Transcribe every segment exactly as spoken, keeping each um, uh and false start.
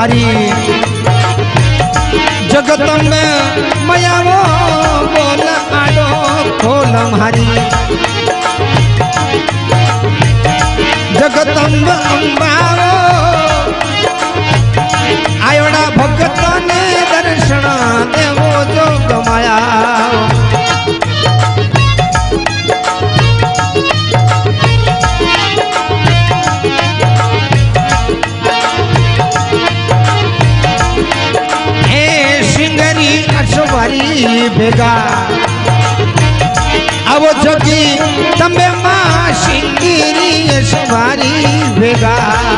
हारी जगतम मयावो बोल आडो खोलम हारी जगतम अंबावो आयोड़ा भगत ने दर्शन देवो जो गमाया भेगा आवो जगी तंबे मां शिंगिरी सवारी भेगा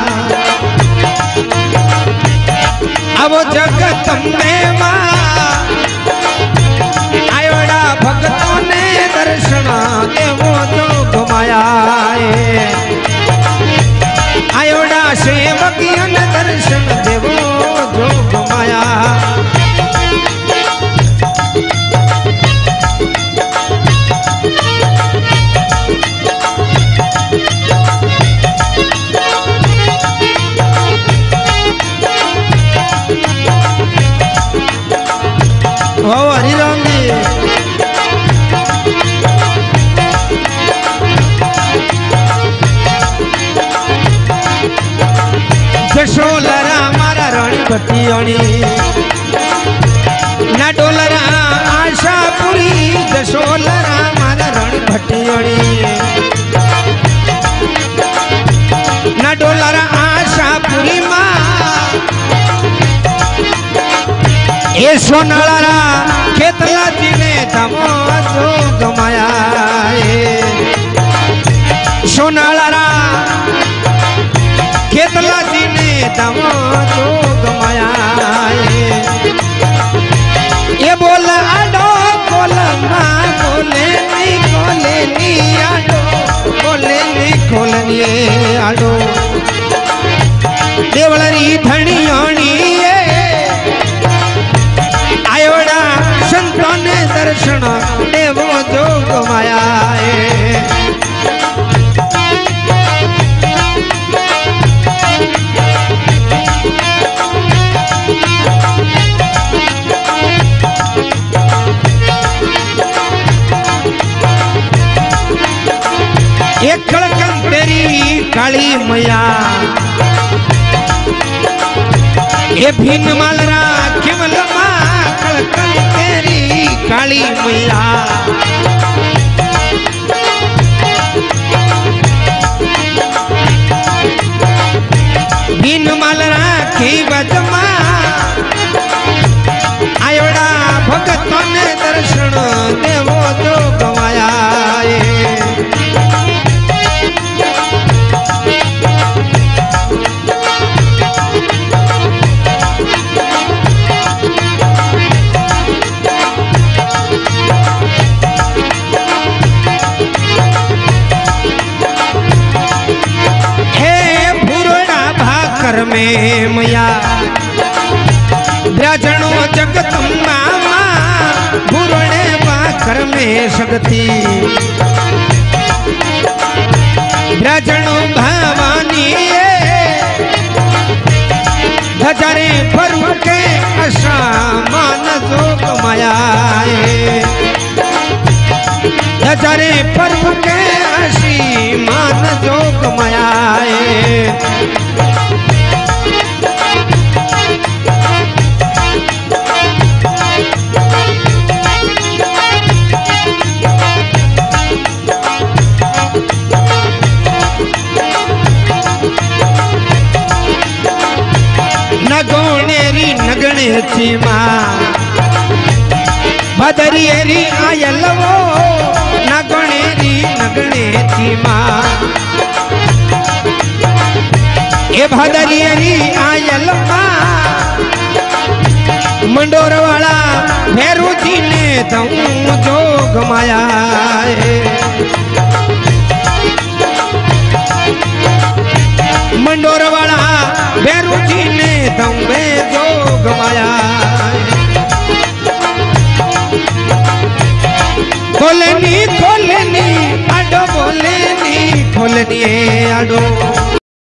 आवो जग तंबे मां आयोड़ा भक्तों ने दर्शन देवो जो घुमाया आयोड़ा सेवकियन दर्शन देवो जो घुमाया हरिराम जी जशोलरा मारा रानी भट्टियोनी ना डोलरा आशापुरी जशोलरा मारा रानी भट्टियोनी ना डोलरा आशापुरी माँ ए सोनाला केतला जी ने धमो जो गमाया सोनाला केतला जी ने धमो जो गमाया ये बोल आडो बोल माँ बोले नी खोले नी आडो बोले नी खोलनी आडो देवलरी धनियोनी दर्शन देवो जो गमाया एक कड़कन तेरी काली मैया ये भिन्न मालरा किमल कड़कन तेरी काली मैया बिन माल राखी बजमा आयोड़ा भगतों ने दर्शन देवो जो गवाया में मैया ब्राजणो जगदम्बा मां भूरणे बाकर में शक्ति ब्राजणो भवानी हजारे पर्व के आशा मान जोग माया हजारे पर्व के आशी मान जोग माया नगोनेरी नगणेची मां भदरियरी आयलवो नगणेरी नगणेची मां ए भदरियरी आयल मां मंडोर वाला भैरू जी ने दऊं जो गमाया मंडोर वाला भैरू जी ने दऊं जो गमाया खोलनी खोलनी आडो बोलनी खोलनी आडो